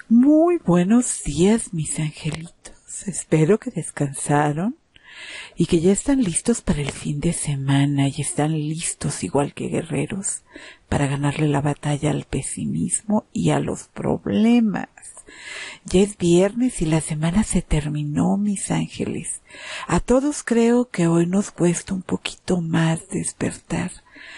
Muy buenos días, mis angelitos. Espero que descansaron y que ya están listos para el fin de semana y están listos, igual que guerreros, para ganarle la batalla al pesimismo y a los problemas. Ya es viernes y la semana se terminó, mis ángeles. A todos creo que hoy nos cuesta un poquito más despertar,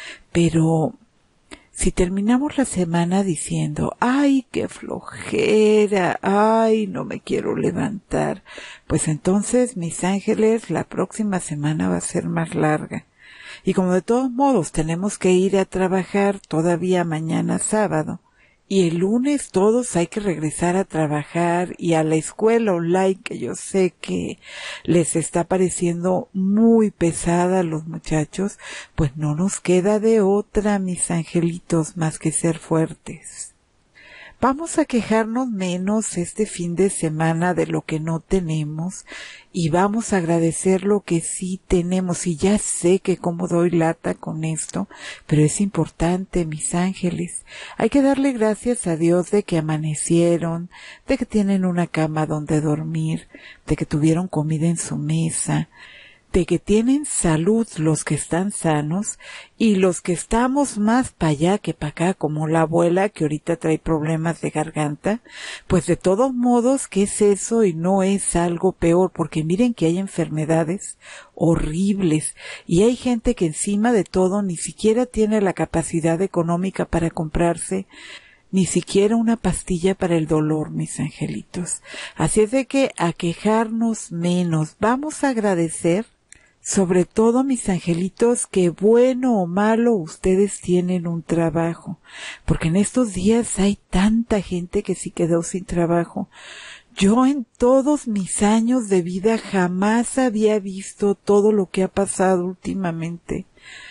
pero si terminamos la semana diciendo, ay, qué flojera, ay, no me quiero levantar, pues entonces, mis ángeles, la próxima semana va a ser más larga. Y como de todos modos tenemos que ir a trabajar todavía mañana sábado, y el lunes todos hay que regresar a trabajar y a la escuela online, que yo sé que les está pareciendo muy pesada a los muchachos, pues no nos queda de otra, mis angelitos, más que ser fuertes. Vamos a quejarnos menos este fin de semana de lo que no tenemos y vamos a agradecer lo que sí tenemos. Y ya sé que como doy lata con esto, pero es importante, mis ángeles. Hay que darle gracias a Dios de que amanecieron, de que tienen una cama donde dormir, de que tuvieron comida en su mesa, de que tienen salud los que están sanos y los que estamos más para allá que para acá, como la abuela que ahorita trae problemas de garganta, pues de todos modos, ¿qué es eso? Y no es algo peor, porque miren que hay enfermedades horribles y hay gente que encima de todo ni siquiera tiene la capacidad económica para comprarse ni siquiera una pastilla para el dolor, mis angelitos. Así es de que a quejarnos menos, vamos a agradecer. Sobre todo, mis angelitos, que bueno o malo ustedes tienen un trabajo, porque en estos días hay tanta gente que sí quedó sin trabajo. Yo en todos mis años de vida jamás había visto todo lo que ha pasado últimamente.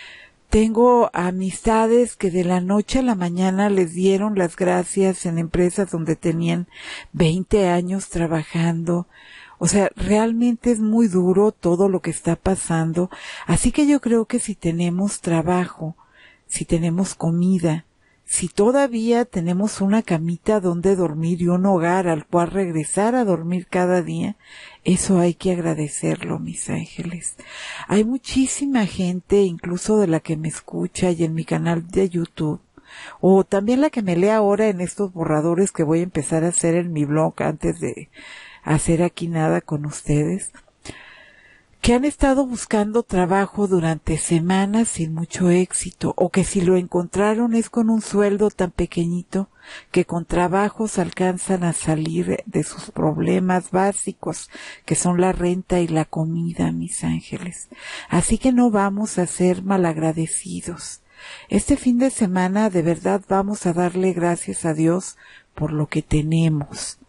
Tengo amistades que de la noche a la mañana les dieron las gracias en empresas donde tenían 20 años trabajando. O sea, realmente es muy duro todo lo que está pasando. Así que yo creo que si tenemos trabajo, si tenemos comida, si todavía tenemos una camita donde dormir y un hogar al cual regresar a dormir cada día, eso hay que agradecerlo, mis ángeles. Hay muchísima gente, incluso de la que me escucha y en mi canal de YouTube, o también la que me lee ahora en estos borradores que voy a empezar a hacer en mi blog antes de hacer aquí nada con ustedes, que han estado buscando trabajo durante semanas sin mucho éxito, o que si lo encontraron es con un sueldo tan pequeñito que con trabajos alcanzan a salir de sus problemas básicos, que son la renta y la comida, mis ángeles. Así que no vamos a ser malagradecidos. Este fin de semana de verdad vamos a darle gracias a Dios por lo que tenemos.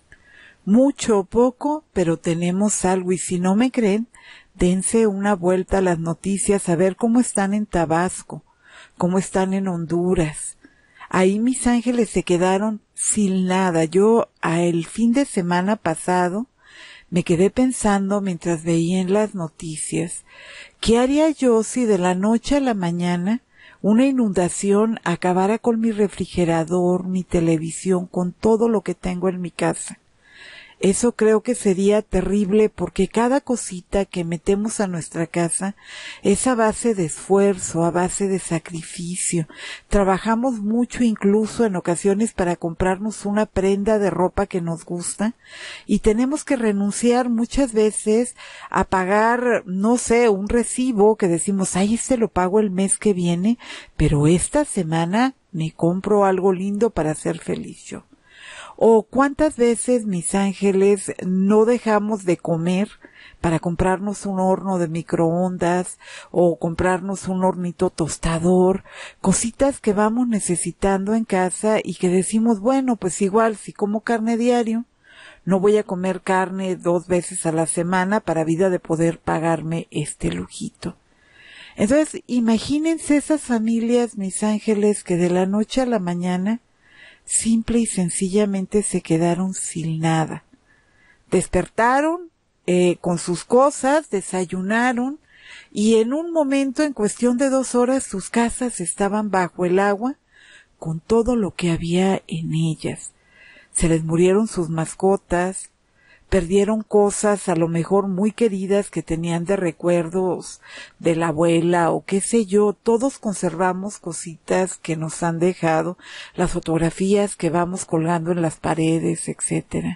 Mucho o poco, pero tenemos algo, y si no me creen, dense una vuelta a las noticias a ver cómo están en Tabasco, cómo están en Honduras. Ahí mis ángeles se quedaron sin nada. Yo el fin de semana pasado me quedé pensando mientras veía en las noticias, ¿qué haría yo si de la noche a la mañana una inundación acabara con mi refrigerador, mi televisión, con todo lo que tengo en mi casa? Eso creo que sería terrible porque cada cosita que metemos a nuestra casa es a base de esfuerzo, a base de sacrificio. Trabajamos mucho incluso en ocasiones para comprarnos una prenda de ropa que nos gusta y tenemos que renunciar muchas veces a pagar, no sé, un recibo que decimos, ay, lo pago el mes que viene, pero esta semana me compro algo lindo para ser feliz yo. O cuántas veces, mis ángeles, no dejamos de comer para comprarnos un horno de microondas o comprarnos un hornito tostador, cositas que vamos necesitando en casa y que decimos, bueno, pues igual si como carne diario, no voy a comer carne 2 veces a la semana para vida de poder pagarme este lujito. Entonces, imagínense esas familias, mis ángeles, que de la noche a la mañana simple y sencillamente se quedaron sin nada. Despertaron con sus cosas, desayunaron y en un momento, en cuestión de 2 horas, sus casas estaban bajo el agua con todo lo que había en ellas. se les murieron sus mascotas, perdieron cosas a lo mejor muy queridas que tenían de recuerdos de la abuela o qué sé yo. Todos conservamos cositas que nos han dejado, las fotografías que vamos colgando en las paredes, etcétera.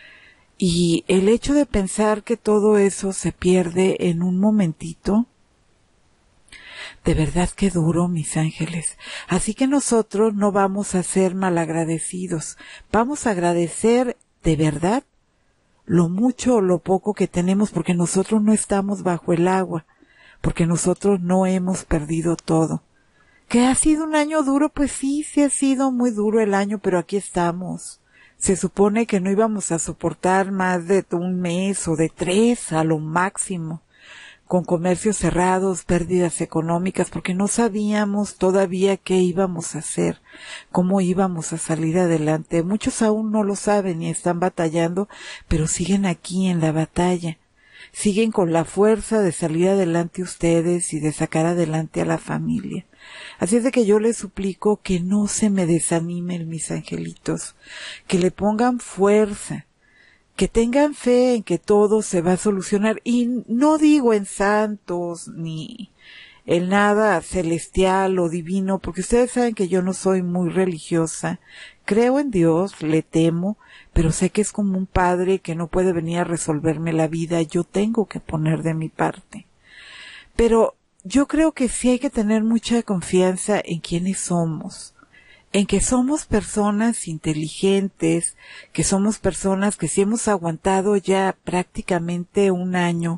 Y el hecho de pensar que todo eso se pierde en un momentito, de verdad que duro, mis ángeles. Así que nosotros no vamos a ser malagradecidos, vamos a agradecer de verdad lo mucho o lo poco que tenemos, porque nosotros no estamos bajo el agua, porque nosotros no hemos perdido todo. ¿Que ha sido un año duro? Pues sí ha sido muy duro el año, pero aquí estamos. Se supone que no íbamos a soportar más de un mes o de 3 a lo máximo, con comercios cerrados, pérdidas económicas, porque no sabíamos todavía qué íbamos a hacer, cómo íbamos a salir adelante. Muchos aún no lo saben y están batallando, pero siguen aquí en la batalla. Siguen con la fuerza de salir adelante ustedes y de sacar adelante a la familia. Así es de que yo les suplico que no se me desanimen, mis angelitos, que le pongan fuerza, que tengan fe en que todo se va a solucionar. Y no digo en santos ni en nada celestial o divino, porque ustedes saben que yo no soy muy religiosa. Creo en Dios, le temo, pero sé que es como un padre que no puede venir a resolverme la vida. Yo tengo que poner de mi parte. Pero yo creo que sí hay que tener mucha confianza en quiénes somos, en que somos personas inteligentes, que somos personas que sí hemos aguantado ya prácticamente un año,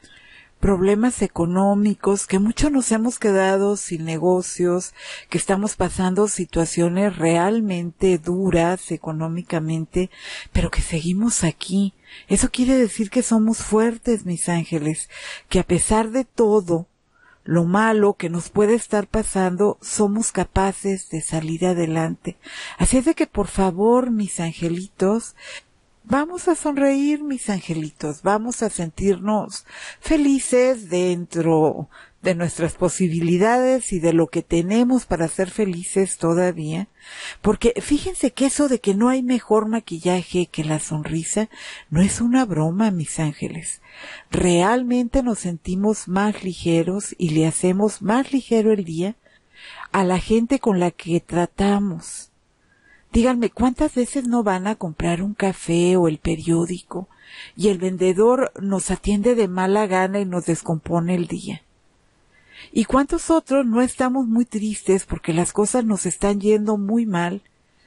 problemas económicos, que muchos nos hemos quedado sin negocios, que estamos pasando situaciones realmente duras económicamente, pero que seguimos aquí. Eso quiere decir que somos fuertes, mis ángeles, que a pesar de todo lo malo que nos puede estar pasando, somos capaces de salir adelante. Así es de que, por favor, mis angelitos, vamos a sonreír, mis angelitos, vamos a sentirnos felices dentro de nuestras posibilidades y de lo que tenemos para ser felices todavía, porque fíjense que eso de que no hay mejor maquillaje que la sonrisa no es una broma, mis ángeles. Realmente nos sentimos más ligeros y le hacemos más ligero el día a la gente con la que tratamos. Díganme, ¿cuántas veces no van a comprar un café o el periódico y el vendedor nos atiende de mala gana y nos descompone el día? ¿Y cuántos otros no estamos muy tristes porque las cosas nos están yendo muy mal?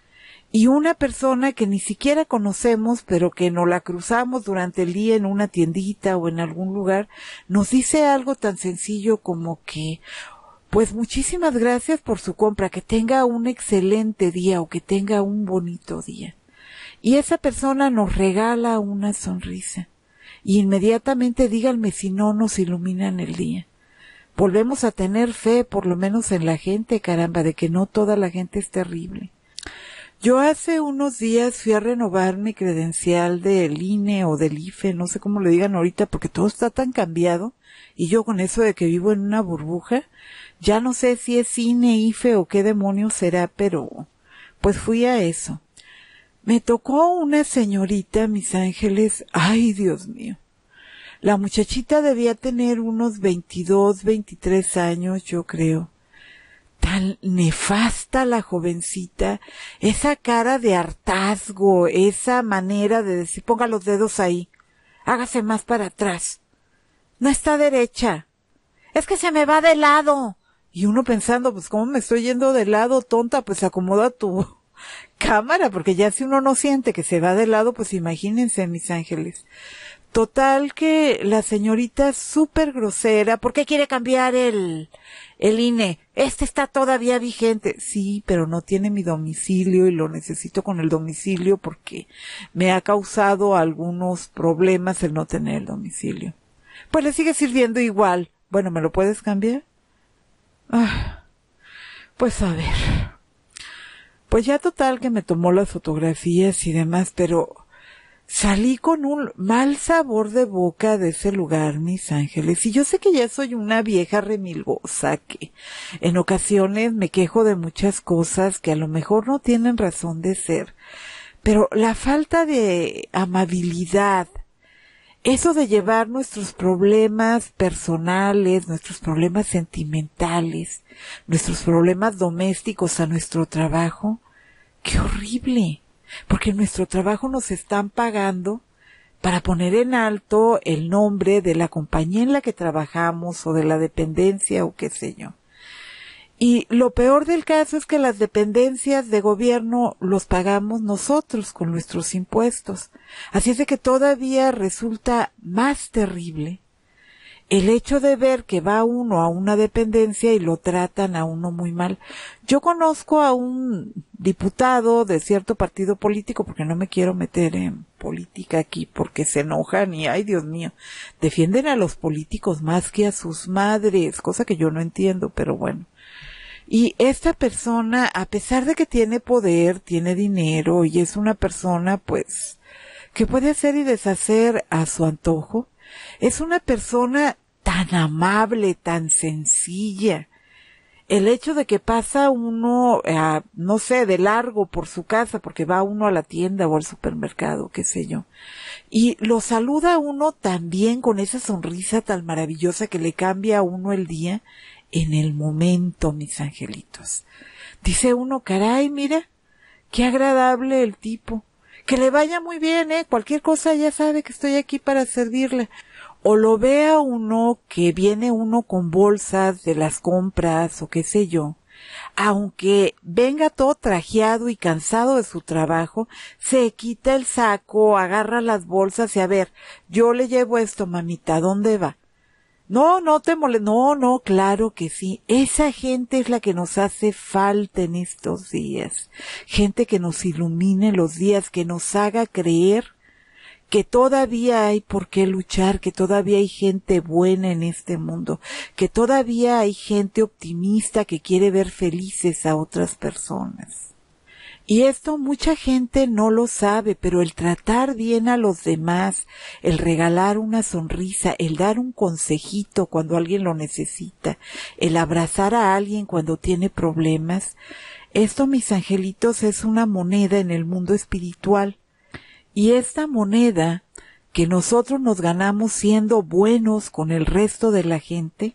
Y una persona que ni siquiera conocemos, pero que nos la cruzamos durante el día en una tiendita o en algún lugar, nos dice algo tan sencillo como que, pues muchísimas gracias por su compra, que tenga un excelente día o que tenga un bonito día. Y esa persona nos regala una sonrisa. Y inmediatamente díganme si no nos iluminan el día. Volvemos a tener fe, por lo menos en la gente, caramba, de que no toda la gente es terrible. Yo hace unos días fui a renovar mi credencial del INE o del IFE, no sé cómo le digan ahorita, porque todo está tan cambiado, y yo con eso de que vivo en una burbuja, ya no sé si es INE, IFE o qué demonios será, pero pues fui a eso. Me tocó una señorita, mis ángeles, ay Dios mío. La muchachita debía tener unos 22, 23 años, yo creo. Tan nefasta la jovencita, esa cara de hartazgo, esa manera de decir, ponga los dedos ahí, hágase más para atrás, no está derecha, es que se me va de lado. Y uno pensando, pues cómo me estoy yendo de lado, tonta, pues acomoda tu cámara, porque ya si uno no siente que se va de lado, pues imagínense, mis ángeles. Total que la señorita súper grosera, ¿por qué quiere cambiar el INE? Este está todavía vigente. Sí, pero no tiene mi domicilio y lo necesito con el domicilio porque me ha causado algunos problemas el no tener el domicilio. Pues le sigue sirviendo igual. Bueno, ¿me lo puedes cambiar? Pues a ver. Pues ya total que me tomó las fotografías y demás, pero salí con un mal sabor de boca de ese lugar, mis ángeles. Y yo sé que ya soy una vieja remilgosa, que en ocasiones me quejo de muchas cosas que a lo mejor no tienen razón de ser. Pero la falta de amabilidad, eso de llevar nuestros problemas personales, nuestros problemas sentimentales, nuestros problemas domésticos a nuestro trabajo, qué horrible, porque en nuestro trabajo nos están pagando para poner en alto el nombre de la compañía en la que trabajamos o de la dependencia o qué sé yo. Y lo peor del caso es que las dependencias de gobierno los pagamos nosotros con nuestros impuestos. Así es de que todavía resulta más terrible el hecho de ver que va uno a una dependencia y lo tratan a uno muy mal. Yo conozco a un diputado de cierto partido político, porque no me quiero meter en política aquí, porque se enojan y, ay Dios mío, defienden a los políticos más que a sus madres, cosa que yo no entiendo, pero bueno. Y esta persona, a pesar de que tiene poder, tiene dinero y es una persona, pues, que puede hacer y deshacer a su antojo, es una persona tan amable, tan sencilla. El hecho de que pasa uno, no sé, de largo por su casa, porque va uno a la tienda o al supermercado, qué sé yo, y lo saluda a uno también con esa sonrisa tan maravillosa que le cambia a uno el día en el momento, mis angelitos. Dice uno, caray, mira, qué agradable el tipo. Que le vaya muy bien, cualquier cosa ya sabe que estoy aquí para servirle. O lo vea uno que viene uno con bolsas de las compras o qué sé yo, aunque venga todo trajeado y cansado de su trabajo, se quita el saco, agarra las bolsas y a ver, yo le llevo esto, mamita, ¿dónde va? No, no te molestes, no, claro que sí. Esa gente es la que nos hace falta en estos días. Gente que nos ilumine los días, que nos haga creer que todavía hay por qué luchar, que todavía hay gente buena en este mundo, que todavía hay gente optimista que quiere ver felices a otras personas. Y esto mucha gente no lo sabe, pero el tratar bien a los demás, el regalar una sonrisa, el dar un consejito cuando alguien lo necesita, el abrazar a alguien cuando tiene problemas, esto, mis angelitos, es una moneda en el mundo espiritual. Y esta moneda que nosotros nos ganamos siendo buenos con el resto de la gente,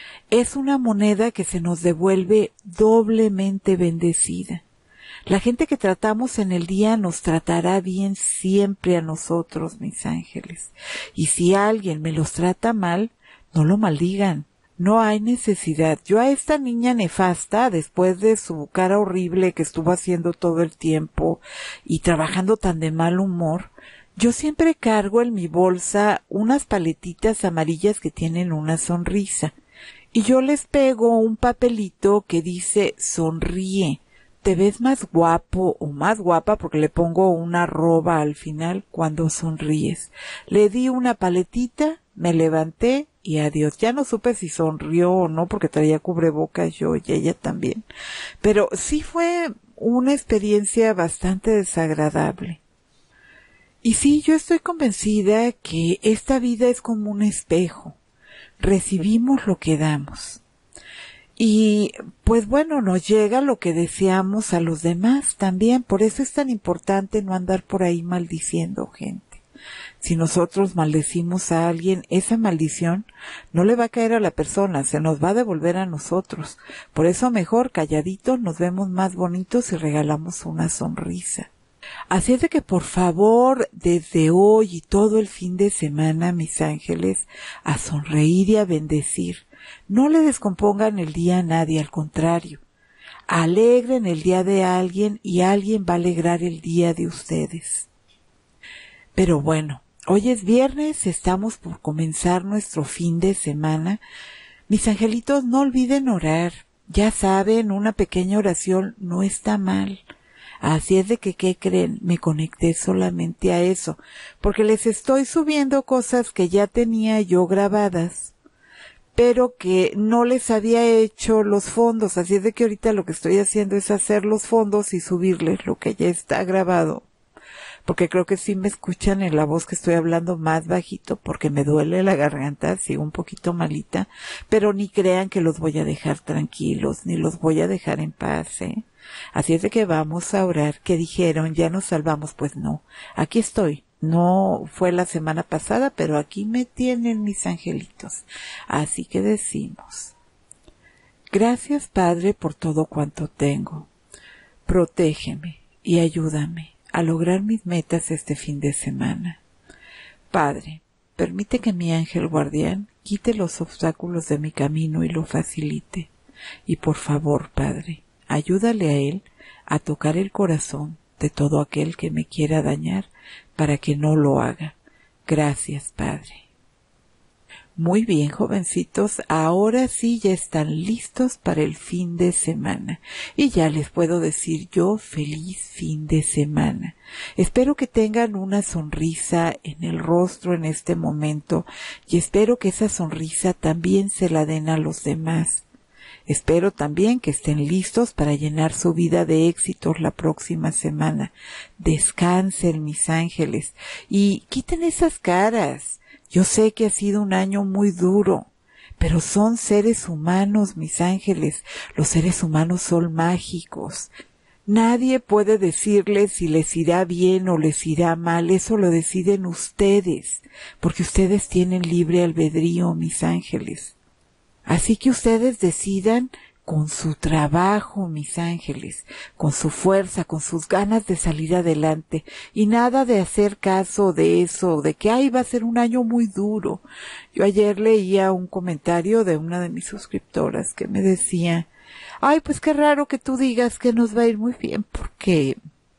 es una moneda que se nos devuelve doblemente bendecida. La gente que tratamos en el día nos tratará bien siempre a nosotros, mis ángeles. Y si alguien me los trata mal, no lo maldigan. No hay necesidad. Yo a esta niña nefasta, después de su cara horrible que estuvo haciendo todo el tiempo y trabajando tan de mal humor, yo siempre cargo en mi bolsa unas paletitas amarillas que tienen una sonrisa. Y yo les pego un papelito que dice sonríe. Te ves más guapo o más guapa porque le pongo una arroba al final cuando sonríes. Le di una paletita, me levanté y adiós. Ya no supe si sonrió o no porque traía cubrebocas yo y ella también. Pero sí fue una experiencia bastante desagradable. Y sí, yo estoy convencida que esta vida es como un espejo. Recibimos lo que damos. Y pues bueno, nos llega lo que deseamos a los demás también. Por eso es tan importante no andar por ahí maldiciendo gente. Si nosotros maldecimos a alguien, esa maldición no le va a caer a la persona, se nos va a devolver a nosotros. Por eso mejor calladitos nos vemos más bonitos y regalamos una sonrisa. Así es de que por favor, desde hoy y todo el fin de semana, mis ángeles, a sonreír y a bendecir. No le descompongan el día a nadie, al contrario. Alegren el día de alguien y alguien va a alegrar el día de ustedes. Pero bueno, hoy es viernes, estamos por comenzar nuestro fin de semana. Mis angelitos, no olviden orar. Ya saben, una pequeña oración no está mal. Así es de que, ¿qué creen? Me conecté solamente a eso, porque les estoy subiendo cosas que ya tenía yo grabadas, pero que no les había hecho los fondos, así es de que ahorita lo que estoy haciendo es hacer los fondos y subirles lo que ya está grabado, porque creo que sí me escuchan en la voz que estoy hablando más bajito porque me duele la garganta, sigo un poquito malita, pero ni crean que los voy a dejar tranquilos, ni los voy a dejar en paz, ¿eh? Así es de que vamos a orar. Que dijeron, ya nos salvamos, pues no, aquí estoy. No fue la semana pasada, pero aquí me tienen mis angelitos. Así que decimos, gracias Padre por todo cuanto tengo. Protégeme y ayúdame a lograr mis metas este fin de semana. Padre, permite que mi ángel guardián quite los obstáculos de mi camino y lo facilite. Y por favor, Padre, ayúdale a él a tocar el corazón de todo aquel que me quiera dañar para que no lo haga. Gracias, Padre. Muy bien, jovencitos, ahora sí ya están listos para el fin de semana. Y ya les puedo decir yo, feliz fin de semana. Espero que tengan una sonrisa en el rostro en este momento y espero que esa sonrisa también se la den a los demás. Espero también que estén listos para llenar su vida de éxitos la próxima semana. Descansen, mis ángeles, y quiten esas caras. Yo sé que ha sido un año muy duro, pero son seres humanos, mis ángeles. Los seres humanos son mágicos. Nadie puede decirles si les irá bien o les irá mal. Eso lo deciden ustedes, porque ustedes tienen libre albedrío, mis ángeles. Así que ustedes decidan con su trabajo, mis ángeles, con su fuerza, con sus ganas de salir adelante, y nada de hacer caso de eso, de que va a ser un año muy duro. Yo ayer leía un comentario de una de mis suscriptoras que me decía, pues qué raro que tú digas que nos va a ir muy bien, porque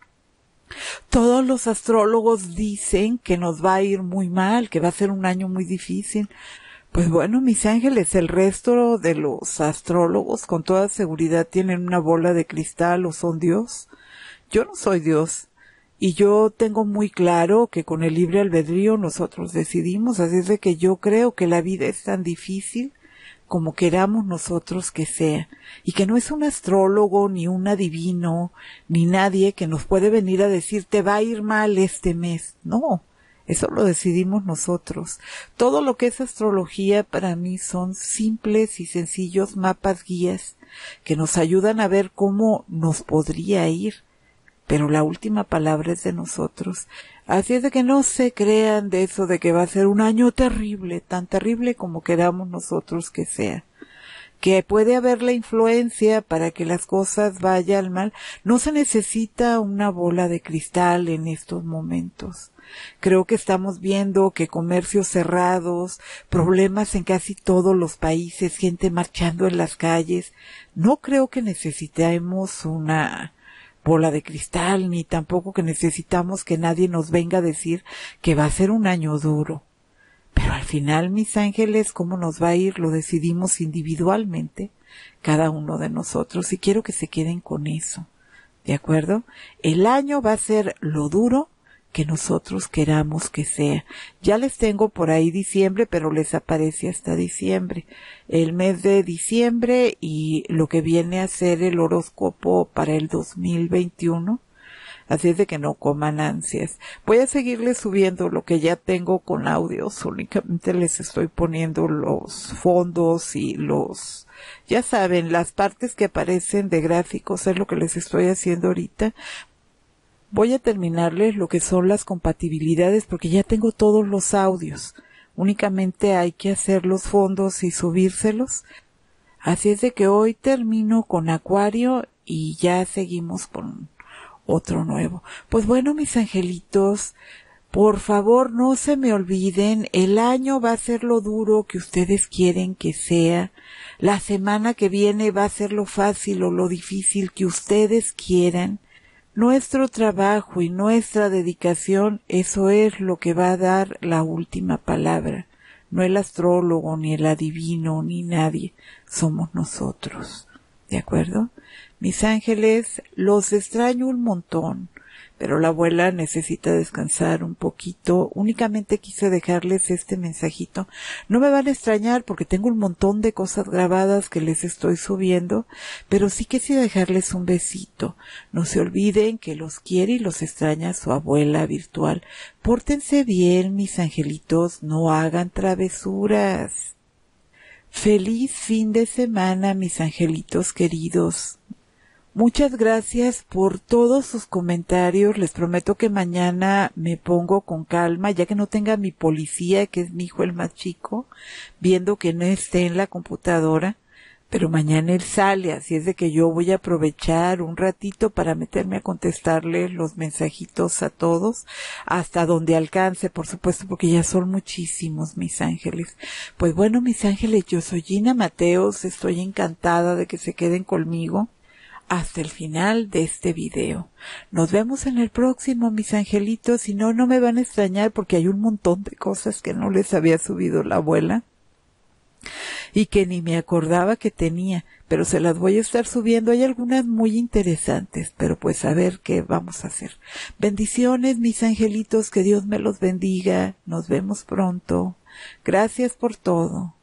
todos los astrólogos dicen que nos va a ir muy mal, que va a ser un año muy difícil. Pues bueno, mis ángeles, el resto de los astrólogos con toda seguridad tienen una bola de cristal o son Dios. Yo no soy Dios. Y yo tengo muy claro que con el libre albedrío nosotros decidimos, así es de que yo creo que la vida es tan difícil como queramos nosotros que sea, y que no es un astrólogo, ni un adivino, ni nadie que nos puede venir a decir te va a ir mal este mes. No. Eso lo decidimos nosotros. Todo lo que es astrología para mí son simples y sencillos mapas guías que nos ayudan a ver cómo nos podría ir, pero la última palabra es de nosotros. Así es de que no se crean de eso de que va a ser un año terrible, tan terrible como queramos nosotros que sea. Que puede haber la influencia para que las cosas vayan mal. No se necesita una bola de cristal en estos momentos. Creo que estamos viendo que comercios cerrados, problemas en casi todos los países, gente marchando en las calles. No creo que necesitemos una bola de cristal, ni tampoco que necesitamos que nadie nos venga a decir que va a ser un año duro. Pero al final, mis ángeles, cómo nos va a ir lo decidimos individualmente, cada uno de nosotros, y quiero que se queden con eso, ¿de acuerdo? El año va a ser lo duro que nosotros queramos que sea. Ya les tengo por ahí diciembre, pero les aparece hasta diciembre. El mes de diciembre y lo que viene a ser el horóscopo para el 2021. Así es de que no coman ansias. Voy a seguirles subiendo lo que ya tengo con audios. Únicamente les estoy poniendo los fondos y ya saben, las partes que aparecen de gráficos es lo que les estoy haciendo ahorita. Voy a terminarles lo que son las compatibilidades porque ya tengo todos los audios. Únicamente hay que hacer los fondos y subírselos. Así es de que hoy termino con Acuario y ya seguimos con otro nuevo. Pues bueno, mis angelitos, por favor no se me olviden, el año va a ser lo duro que ustedes quieren que sea, la semana que viene va a ser lo fácil o lo difícil que ustedes quieran. Nuestro trabajo y nuestra dedicación, eso es lo que va a dar la última palabra. No el astrólogo, ni el adivino, ni nadie. Somos nosotros. ¿De acuerdo? Mis ángeles, los extraño un montón, pero la abuela necesita descansar un poquito. Únicamente quise dejarles este mensajito. No me van a extrañar porque tengo un montón de cosas grabadas que les estoy subiendo, pero sí quise dejarles un besito. No se olviden que los quiere y los extraña su abuela virtual. Pórtense bien, mis angelitos, no hagan travesuras. Feliz fin de semana, mis angelitos queridos. Muchas gracias por todos sus comentarios. Les prometo que mañana me pongo con calma, ya que no tenga mi policía, que es mi hijo el más chico, viendo que no esté en la computadora. Pero mañana él sale, así es de que yo voy a aprovechar un ratito para meterme a contestarle los mensajitos a todos, hasta donde alcance, por supuesto, porque ya son muchísimos, mis ángeles. Pues bueno, mis ángeles, yo soy Gina Mateos, estoy encantada de que se queden conmigo hasta el final de este video. Nos vemos en el próximo, mis angelitos. Si no, no me van a extrañar porque hay un montón de cosas que no les había subido la abuela y que ni me acordaba que tenía, pero se las voy a estar subiendo. Hay algunas muy interesantes, pero pues a ver qué vamos a hacer. Bendiciones, mis angelitos, que Dios me los bendiga. Nos vemos pronto. Gracias por todo.